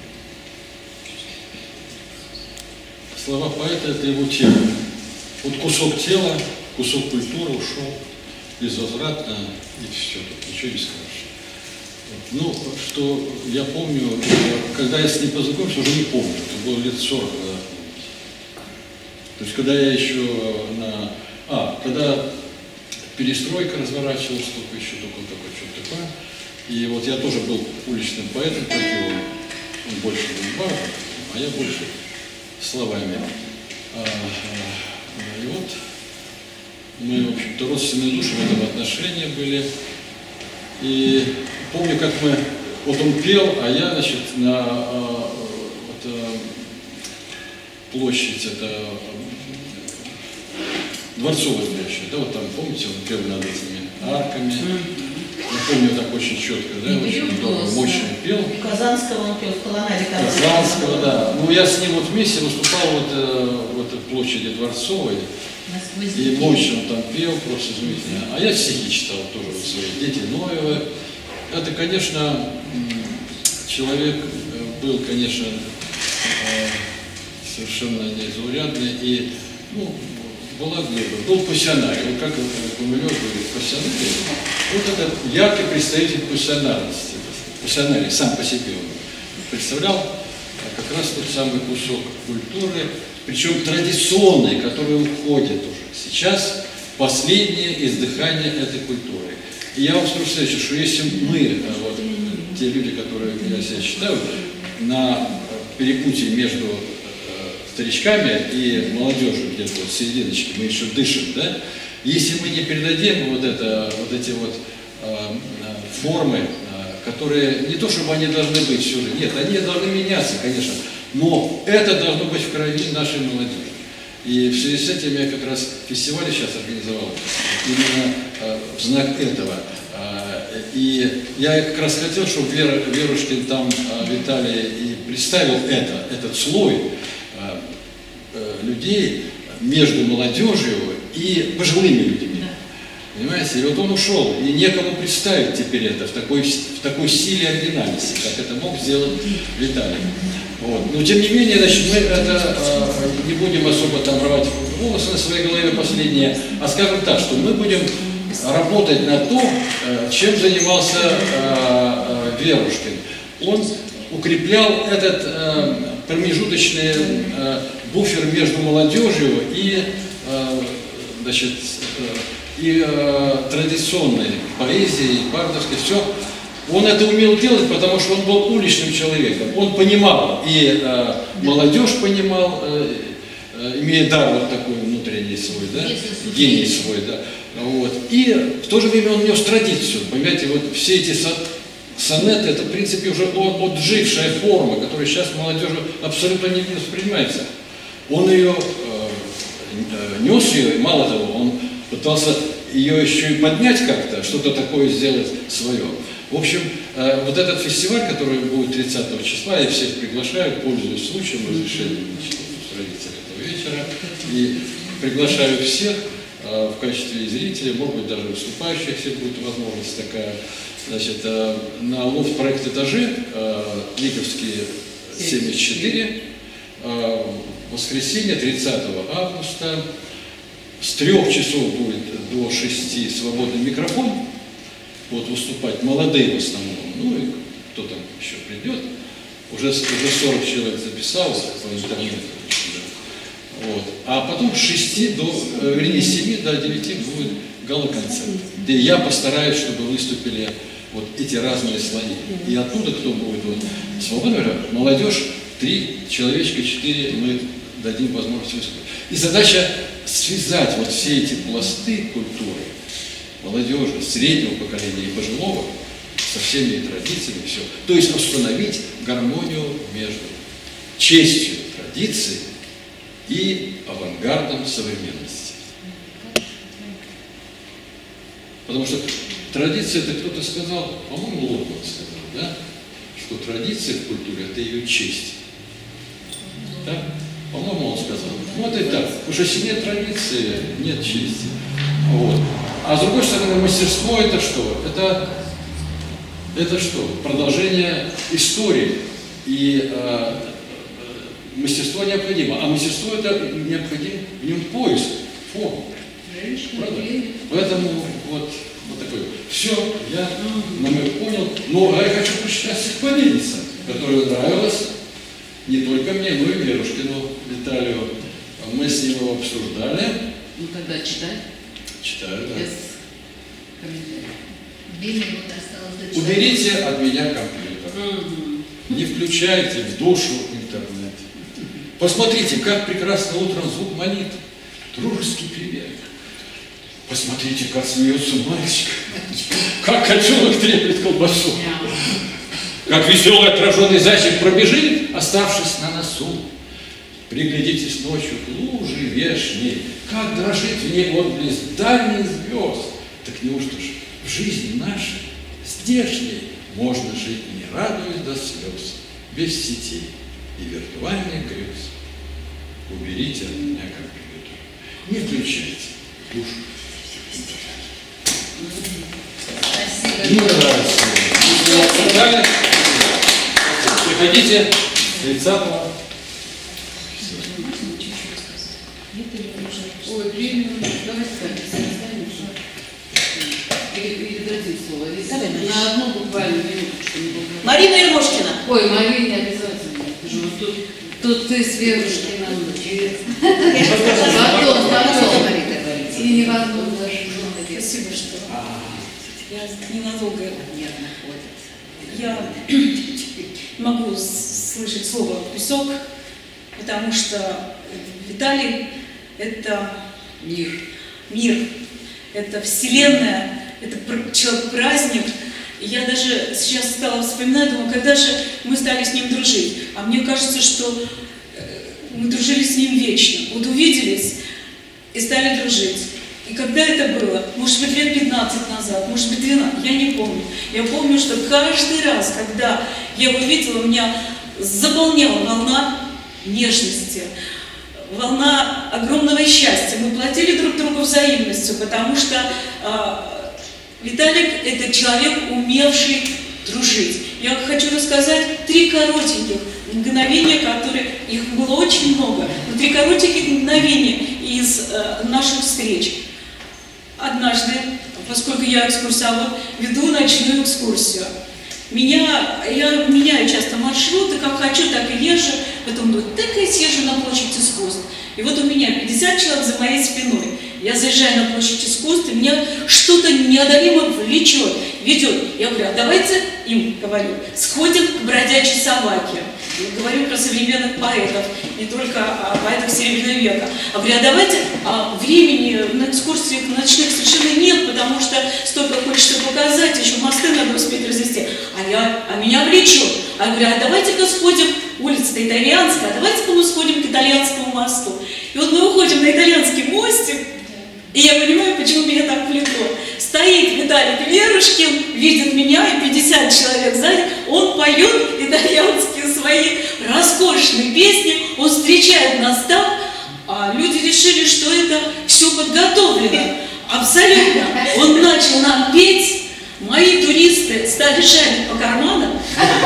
Слова поэта – это его тело. Вот кусок тела, кусок культуры ушел безвозвратно, и все, тут ничего не скажешь. Ну, что я помню, когда я с ним познакомился, уже не помню, это было лет 40 назад. То есть, когда я еще когда перестройка разворачивалась, только еще только такое, что-то такое. И вот я тоже был уличным поэтом, как и он больше был баром, а я больше словами. И вот мы, в общем-то, родственные души в этом отношении были. И помню, как вот он пел, а я, значит, на площадь, это Дворцовая площадь, да, вот там, помните, он пел над этими арками. Я помню так очень четко, да, очень здорово, мощно пел. И Казанского он пел, в колоннаде Казанского, да. Ну, я с ним вот вместе выступал вот в площади Дворцовой. И мощно он там пел, просто изумительно. А я стихи читал тоже, вот свои «Дети Ноева». Это, конечно, человек был, конечно, совершенно незаурядный и, ну, был пассионарий. Вот как Гумилев говорит, пассионарий, вот это яркий представитель пассионарности. Пассионарий сам по себе он представлял как раз тот самый кусок культуры, причем традиционный, который уходит уже сейчас, последнее издыхание этой культуры. И я вам скажу следующее, что если мы, вот, те люди, которые меня себя считают, на перепутье между старичками и молодежью, где-то вот серединочки, мы еще дышим, да? Если мы не передадим вот эти формы, которые не то, чтобы они должны быть всю жизнь, нет, они должны меняться, конечно, но это должно быть в крови нашей молодежи. И в связи с этим я как раз фестиваль сейчас организовал именно в знак этого. И я как раз хотел, чтобы Верушкин там, Виталий, и представил этот слой людей между молодежью и пожилыми людьми. Понимаете? И вот он ушел, и некому представить теперь это в такой силе оригинальности, как это мог сделать Виталий. Вот. Но тем не менее, значит, мы это не будем особо там рвать волосы на своей голове последние, а скажем так, что мы будем работать на то, чем занимался Верушкин. Он укреплял этот промежуточный буфер между молодежью и, значит, традиционной поэзией, бардовской, все. Он это умел делать, потому что он был уличным человеком. Он понимал, и молодежь понимал, имея дар вот такой внутренний свой, да, гений свой, да. Вот. И в то же время он нес традицию. Понимаете, вот все эти сонеты, это в принципе уже отжившая форма, которая сейчас молодежью абсолютно не воспринимается. Он ее нес ее, и мало того, он пытался ее еще и поднять как-то, что-то такое сделать свое. В общем, вот этот фестиваль, который будет 30 числа, я всех приглашаю, пользуясь случаем, разрешением устроиться этого вечера, и приглашаю всех в качестве зрителей, может быть, даже выступающих, если будет возможность такая. Значит, на лофт-проект «Этажи», Лиговский, 74, воскресенье, 30 августа, с 3 часов будет до 6 свободный микрофон, вот выступать молодые в основном, ну и кто там еще придет, уже 40 человек записалось по интернету. Вот. А потом с 7 до 9 будет гала-концерт, где я постараюсь, чтобы выступили вот эти разные слои. И оттуда кто будет, вот, свободно, молодежь, 3 человечка, 4 мы дадим возможность выступить. И задача связать вот все эти пласты культуры, молодежи, среднего поколения и пожилого со всеми традициями, все. То есть установить гармонию между честью традиций и авангардом современности. Потому что традиция, это кто-то сказал, по-моему, Лотман сказал, да, что традиция в культуре – это ее честь. Да? По-моему, он сказал. Ну, это и так. Потому что если нет традиции, нет чести. Вот. А с другой стороны, мастерство – это что? Это Это что? Продолжение истории. И мастерство необходимо. А мастерство это необходим в нем поиск, форм. Правда? Поэтому вот такой. Все, я намек понял. Но я хочу прочитать стихотворение, которое нравилось не только мне, но и Верушкину Виталию. Мы с ним его обсуждали. Ну тогда читай. Читаю, да. Без комментариев. 2 минуты осталось до читания. Уберите от меня компьютер. Не включайте в душу интернет. Посмотрите, как прекрасно утром звук монет. Дружеский привет. Посмотрите, как смеется мальчик. Как котенок треплет колбасу. Как веселый отраженный зайчик пробежит, оставшись на носу. Приглядитесь ночью к луже вешней, как дрожит в ней отблеск дальних звезд. Так неужто ж в жизни нашей, здешней, можно жить, не радуясь до слез, без сетей и виртуальных грез? Уберите от меня компьютер, не включайте душу. Спасибо. Не нравится. Далее. Приходите 30-го. Ой, 2 минуты. Давайте так, или дадим слово. Давай, Марина. На одну буквально минуточку. Марина Ермошкина. Ой, Марине обязательно. Тут ты с Верушкиным. Потом. И не в одном даже. Спасибо, что я ненадолго Нервно ходит. я могу слышать слово «песок», потому что Виталий – это мир, это вселенная, это человек-праздник. И я даже сейчас стала вспоминать, думаю, когда же мы стали с ним дружить. А мне кажется, что мы дружили с ним вечно. Вот увиделись и стали дружить. И когда это было? Может быть, лет 15 назад, может быть, 12, я не помню. Я помню, что каждый раз, когда я его видела, меня заполняла волна нежности, волна огромного счастья. Мы платили друг другу взаимностью, потому что Виталик – это человек, умевший дружить. Я хочу рассказать 3 коротеньких мгновения, которые, их было очень много, но 3 коротеньких мгновения из наших встреч. Однажды, поскольку я экскурсовод, веду ночную экскурсию. Я меняю часто маршруты, как хочу, так и езжу. Потом думаю, так и съезжу на площадь искусств. И вот у меня 50 человек за моей спиной. Я заезжаю на площадь искусств, и меня что-то неодолимо влечет, ведет. Я говорю, а давайте им, говорю, сходим к бродячей собаке. Я говорю про современных поэтов, не только о поэтах Серебряного века. Я говорю, а давайте, времени на экскурсиях ночных совершенно нет, потому что столько хочется показать, еще мосты надо успеть развести. А меня влечет. Я говорю, а давайте-ка сходим, улица-то итальянская, а давайте-ка мы сходим к итальянскому мосту. И вот мы уходим на итальянский мостик, и я понимаю, почему меня так влекло. Стоит Виталик Верушкин, видит меня и 50 человек сзади, он поет итальянские свои роскошные песни, он встречает нас там, а люди решили, что это все подготовлено. Абсолютно. Он начал нам петь, мои туристы стали шарить по карманам,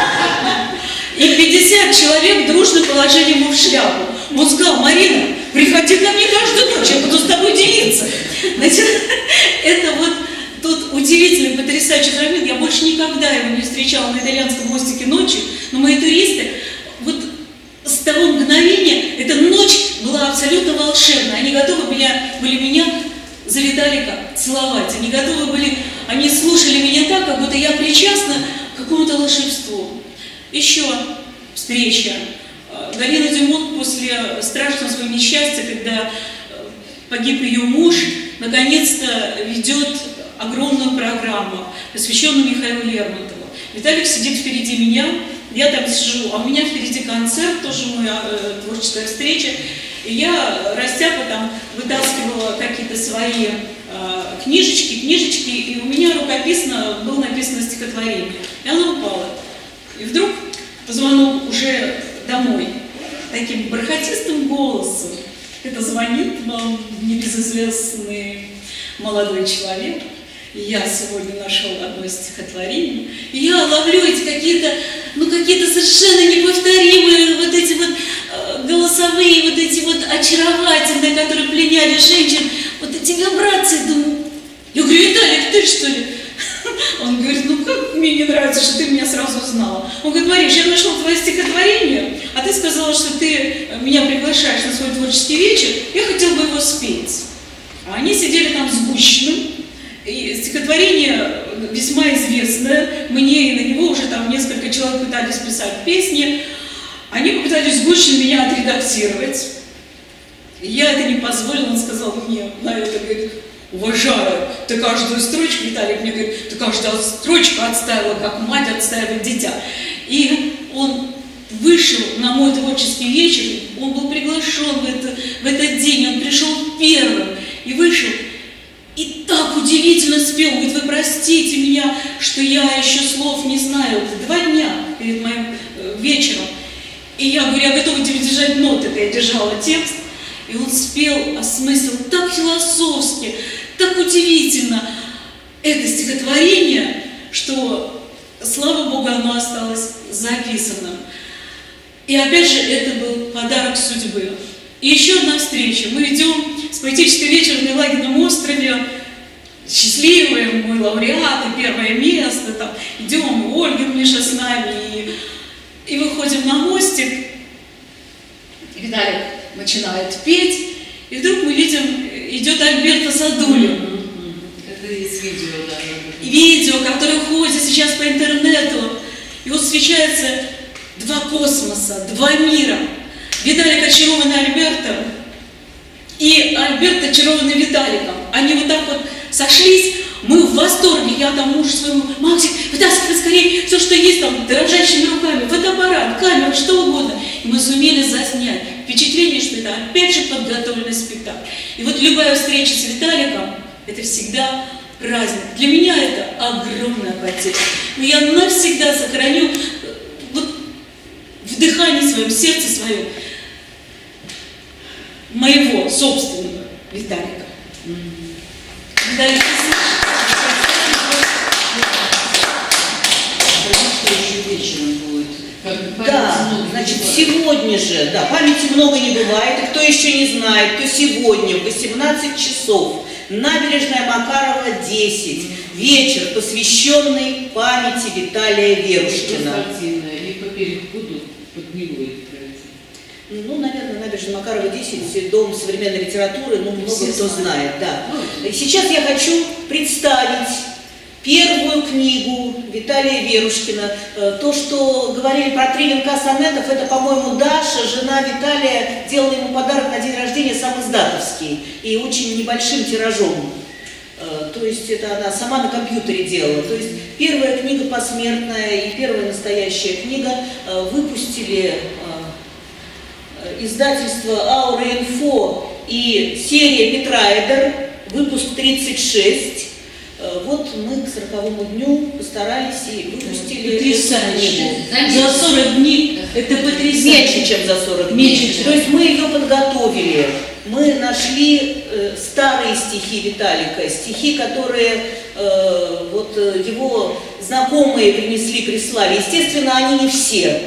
и 50 человек дружно положили ему в шляпу. Он сказал, Марина, приходи ко мне каждую ночь, я буду с тобой делиться. Значит, это вот тот удивительный, потрясающий момент. Я больше никогда его не встречала на итальянском мостике ночью, но мои туристы, вот с того мгновения, эта ночь была абсолютно волшебна. Они готовы были меня за Виталика целовать. Они слушали меня так, как будто я причастна к какому-то волшебству. Еще встреча. Галина Дюмон после страшного своего несчастья, когда погиб ее муж, наконец-то ведет огромную программу, посвященную Михаилу Лермонтову. Виталик сидит впереди меня, я там сижу, а у меня впереди концерт, тоже моя творческая встреча. И я, растяпа, там вытаскивала какие-то свои книжечки, и у меня рукописно было написано стихотворение. И оно упало. И вдруг звонок уже домой, таким бархатистым голосом. Это звонит вам небезызвестный молодой человек я сегодня нашел одно стихотворение, и я ловлю эти какие-то совершенно неповторимые вот эти вот голосовые, вот эти вот очаровательные, которые пленяли женщин, вот эти вибрации, думаю, я говорю, Виталик, ты что ли? Он говорит, ну как мне не нравится, что ты меня сразу узнала. Он говорит, Мариш, я нашел твое стихотворение, а ты сказала, что ты меня приглашаешь на свой творческий вечер, я хотел бы его спеть. А они сидели там с Гущиным, и стихотворение весьма известное, мне и на него уже там несколько человек пытались писать песни, они попытались Гущин меня отредактировать. Я это не позволила, он сказал мне на это, говорит, уважаю, ты каждую строчку, Виталик мне говорит, ты каждую строчку отстаивала, как мать отстаивает дитя. И он вышел на мой творческий вечер, он был приглашен в этот день, он пришел первым и вышел, и так удивительно спел, говорит, вы простите меня, что я еще слов не знаю, 2 дня перед моим вечером. И я говорю, я готова тебе держать ноты, это я держала текст. И он спел, осмыслил так философски, так удивительно это стихотворение, что, слава Богу, оно осталось записанным. И опять же, это был подарок судьбы. И еще одна встреча. Мы идем с поэтической вечером на Лагином острове, счастливые, мой лауреат, и первое место, там, идем, Ольга Миша с нами, и выходим на мостик, и Виталик начинает петь, и вдруг мы видим, идет Альберто Садулин. Это есть видео даже. Видео, которое ходит сейчас по интернету, и вот встречаются 2 космоса, 2 мира. Виталик очарованный Альбертом, и Альберт очарованный Виталиком. Они вот так вот сошлись, мы в восторге, я там мужу своему, Максик, вытаскивай скорее все, что есть там, дрожащими руками, фотоаппарат, камера, что угодно. И мы сумели заснять. Впечатление, что это опять же подготовленный спектакль. И вот любая встреча с Виталиком, это всегда праздник. Для меня это огромная потеря. Но я навсегда сохраню вот в дыхании своем, в сердце своем моего собственного Виталика. Виталик, да, значит, сегодня же, да, памяти много не бывает, и кто еще не знает, то сегодня в 18 часов набережная Макарова, 10, вечер, посвященный памяти Виталия Верушкина. И по переходу под Невой. Ну, наверное, набережная Макарова, 10, дом современной литературы, ну, много кто знает, да. Сейчас я хочу представить первую книгу Виталия Верушкина. То, что говорили про 3 венка сонетов, это, по-моему, Даша, жена Виталия, делала ему подарок на день рождения сам издатовский и очень небольшим тиражом. То есть это она сама на компьютере делала. То есть первая книга посмертная и первая настоящая книга выпустили издательство Аура Инфо и серия Петраэдер, выпуск 36. Вот мы к 40-му дню постарались и выпустили эту книгу. За 40 дней это потрясающе. Меньше, чем за 40 дней. То есть мы ее подготовили. Мы нашли старые стихи Виталика, стихи, которые вот его знакомые принесли, прислали. Естественно, они не все.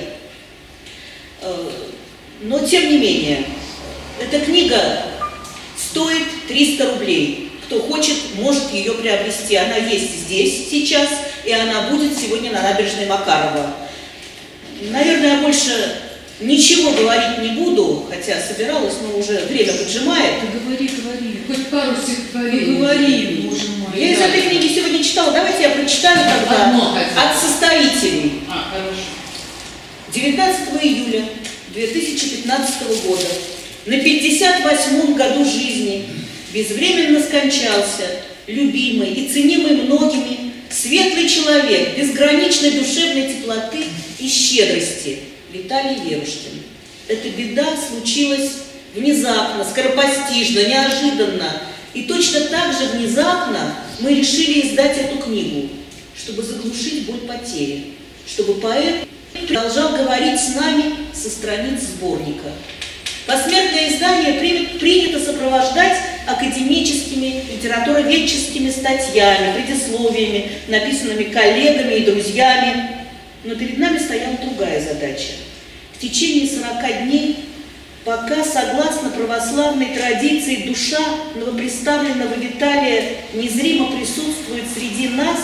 Но тем не менее, эта книга стоит 300 рублей. Кто хочет, может ее приобрести. Она есть здесь сейчас, и она будет сегодня на набережной Макарова. Наверное, я больше ничего говорить не буду, хотя собиралась, но уже время поджимает. Говори. Хоть пару стихотворений. Говори, боже мой. Я из этой книги сегодня читала. Давайте я прочитаю тогда от составителей. Хорошо. 19 июля 2015 года, на 58-м году жизни, безвременно скончался любимый и ценимый многими светлый человек безграничной душевной теплоты и щедрости Виталий Верушкин. Эта беда случилась внезапно, скоропостижно, неожиданно. И точно так же внезапно мы решили издать эту книгу, чтобы заглушить боль потери, чтобы поэт продолжал говорить с нами со страниц сборника. Посмертное издание принято сопровождать академическими, литературоведческими статьями, предисловиями, написанными коллегами и друзьями. Но перед нами стояла другая задача. В течение 40 дней, пока, согласно православной традиции, душа новоприставленного Виталия незримо присутствует среди нас,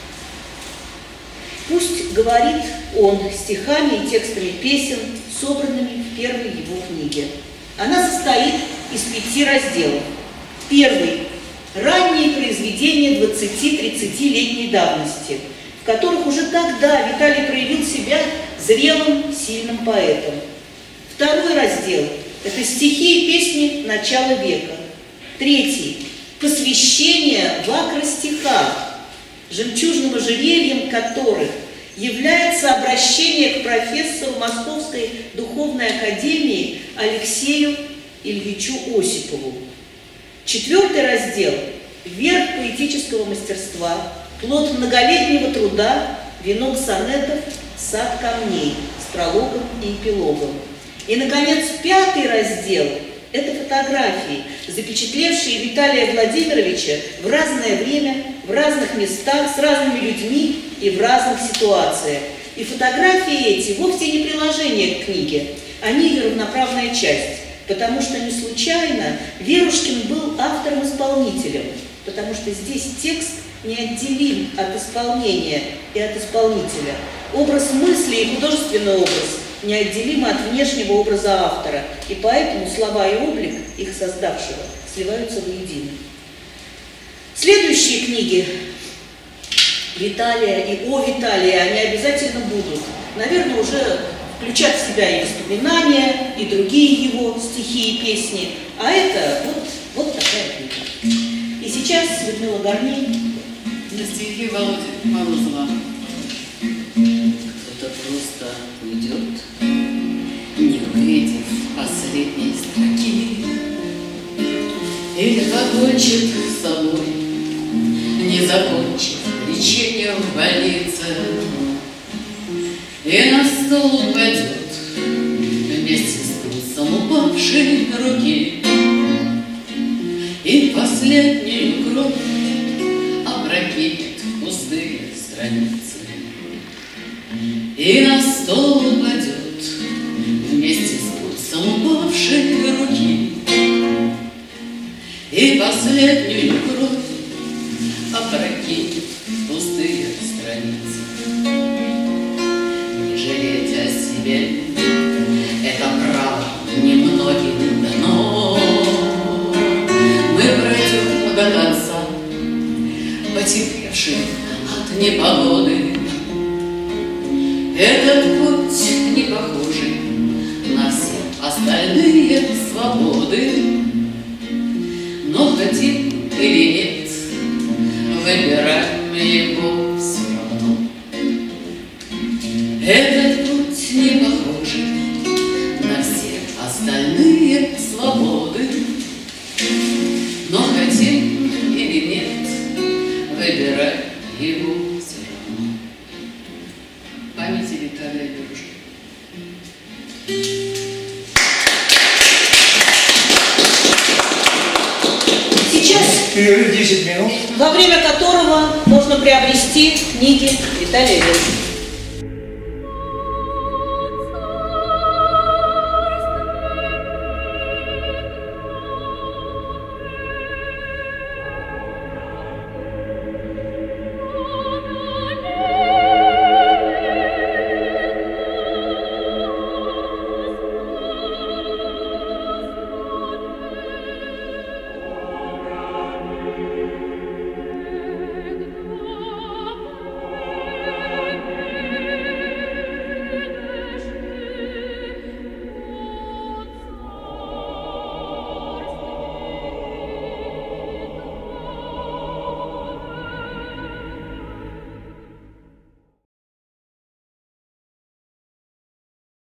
пусть говорит он стихами и текстами песен, собранными в первой его книге. Она состоит из 5 разделов. Первый – ранние произведения 20-30-летней давности, в которых уже тогда Виталий проявил себя зрелым, сильным поэтом. Второй раздел – это стихи и песни начала века. Третий – посвящение в акростихах, жемчужным ожерельем которых является обращение к профессору Московской духовной академии Алексею Ильичу Осипову. Четвертый раздел – верх поэтического мастерства, плод многолетнего труда, венок сонетов, сад камней с прологом и эпилогом. И, наконец, 5-й раздел – это фотографии, запечатлевшие Виталия Владимировича в разное время, в разных местах, с разными людьми и в разных ситуациях. И фотографии эти вовсе не приложение к книге, они ее равноправная часть, потому что не случайно Верушкин был автором-исполнителем, потому что здесь текст неотделим от исполнения и от исполнителя. Образ мысли и художественный образ неотделимы от внешнего образа автора, и поэтому слова и облик их создавшего сливаются воедино. Следующие книги Виталия и о Виталии, они обязательно будут, наверное, уже включат в себя и воспоминания, и другие его стихи и песни, а это вот такая книга. И сейчас Людмила Гарней. На стихи Володи Морозова. Кто-то просто уйдет, не увидев последней строки, или покончит с собой, не закончив лечение в больнице, и на стол упадет вместе с пульсом упавшей руки, и последнюю кровь опрокинет пустые страницы, и на стол упадет вместе с пульсом упавшей руки, и последнюю кровь опрокинет пустые страницы. Не жалеть о себе — это право немногим дано. Мы пройдем до конца, потеплевший от непогоды. Этот путь не похожий на все остальные свободы, но хотим или нет, выбираем его все равно. Этот путь не похожий на все остальные свободы, но хотим или нет, выбираем его все равно. Памяти Виталия Верушкина. Сейчас Перерыв 10 минут. во время которого можно приобрести книги Виталия Верушкина.